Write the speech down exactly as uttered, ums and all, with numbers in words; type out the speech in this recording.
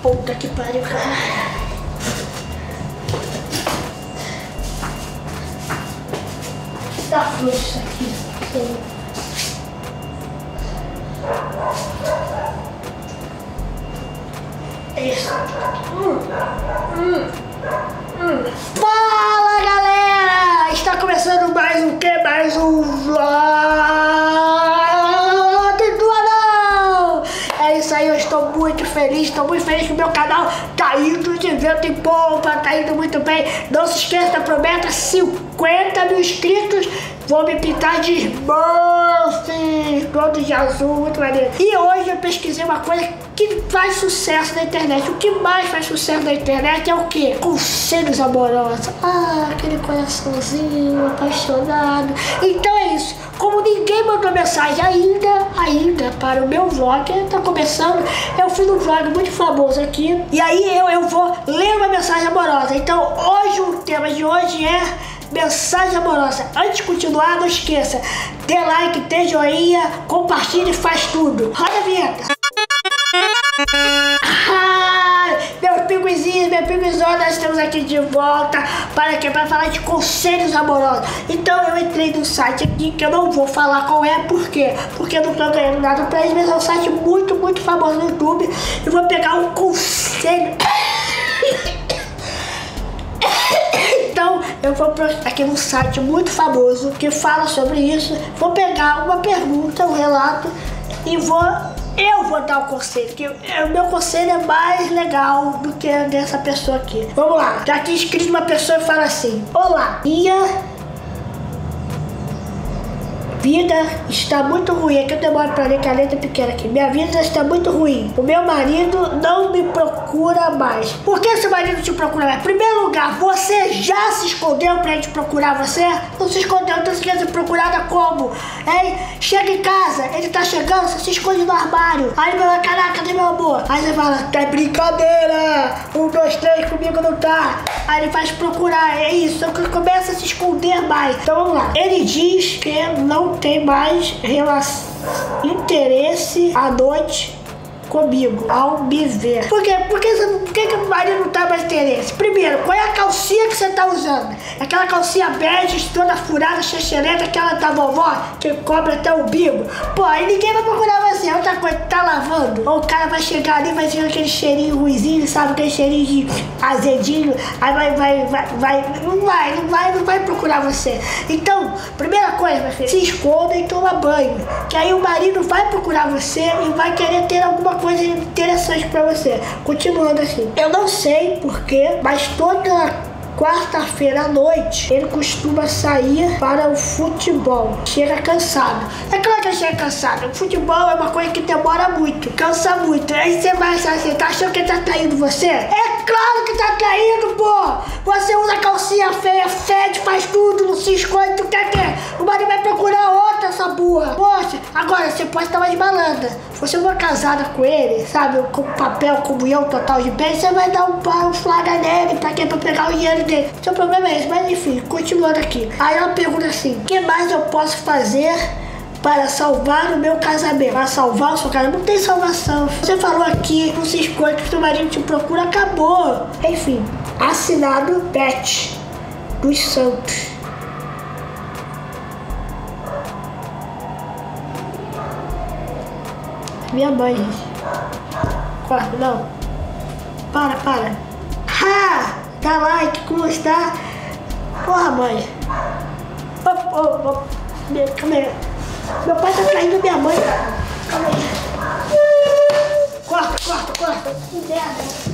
Puta que pariu, cara. Tá frouxo isso aqui. Sim. Isso. Hum. Hum. Hum. Fala, galera! Está começando mais um que? Mais um vlog do Anão! É isso aí, eu estou muito feliz, estou muito feliz que o meu canal tá indo de vento em polpa, tá indo muito bem. Não se esqueça da promessa, cinquenta mil inscritos. Vou me pintar de Smurfs, todo de azul, muito maneiro. E hoje eu pesquisei uma coisa que faz sucesso na internet. O que mais faz sucesso na internet é o quê? Conselhos amorosos. Ah, aquele coraçãozinho apaixonado. Então é isso. Como ninguém mandou mensagem ainda, ainda para o meu vlog, tá começando, eu fiz um vlog muito famoso aqui. E aí eu, eu vou ler uma mensagem amorosa. Então hoje o tema de hoje é mensagem amorosa. Antes de continuar, não esqueça, dê like, dê joinha, compartilhe e faz tudo. Roda a vinheta. Ah, meus pinguizinhos, minha pinguizona, nós estamos aqui de volta. Para quê? Para falar de conselhos amorosos. Então eu entrei no site aqui, que eu não vou falar qual é, por quê? Porque eu não tô ganhando nada pra eles, mas é um site muito, muito famoso no YouTube. E vou pegar um conselho. Então eu vou aqui num site muito famoso que fala sobre isso. Vou pegar uma pergunta, um relato e vou eu vou dar o conselho, que o meu conselho é mais legal do que dessa pessoa aqui. Vamos lá, tá aqui escrito uma pessoa e fala assim: olá, minha vida está muito ruim. Aqui eu demoro pra ler, que a letra é pequena aqui. Minha vida está muito ruim. O meu marido não me procura mais. Por que seu marido te procura mais? Em primeiro lugar, você já se escondeu pra ele procurar você? Não se escondeu, então você quer ser procurada como? Hein? Chega em casa, ele tá chegando, você se esconde no armário. Aí ele fala: caraca, cadê meu amor? Aí você fala: tá brincadeira. Um, dois, três, comigo não tá. Aí ele faz procurar, é isso. Então começa a se esconder mais. Então vamos lá. Ele diz que não tem mais relação, interesse à noite comigo, ao me ver. Por quê? Por que, por que, que o marido não tá mais interesse? Primeiro, qual é a calcinha que você tá usando? Aquela calcinha bege, toda furada, chechelenta, aquela da vovó, que cobre até o umbigo. Pô, aí ninguém vai procurar você. Outra coisa, tá lavando? Ou o cara vai chegar ali, vai ter aquele cheirinho ruizinho, sabe? Aquele cheirinho de azedinho. Aí vai, vai, vai, vai, não vai, não vai, não vai procurar você. Então, primeira coisa, meu filho, se esconda e toma banho. Que aí o marido vai procurar você e vai querer ter alguma coisa interessante pra você. Continuando assim, eu não sei porquê, mas toda quarta-feira à noite ele costuma sair para o futebol. Chega cansado. É claro que ele chega cansado. O futebol é uma coisa que demora muito, cansa muito. Aí você vai achar assim: tá achando que ele tá traindo você? É claro que tá traindo, pô! Você usa calcinha feia, fede, faz tudo, não se esconde, tu quer que o marido vai procurar outra, essa burra. Poxa, agora você pode estar mais malandra. Se você for casada com ele, sabe, com papel, comunhão total de bem, você vai dar um, um flagra nele, pra quê? Pra pegar o dinheiro dele. Seu problema é esse, mas enfim, continuando aqui. Aí ela pergunta assim: o que mais eu posso fazer para salvar o meu casamento? Para salvar o seu casamento? Não tem salvação. Você falou aqui, não se esconde, que seu marido te procura, acabou. Enfim, assinado Beth dos Santos. Minha mãe, gente. Corta, não. Para, para. Ha! Dá like, como está? Porra, mãe. Oh, oh, oh. Calma aí. Meu pai tá traindo minha mãe. Calma aí. Corta, corta, corta. Que merda.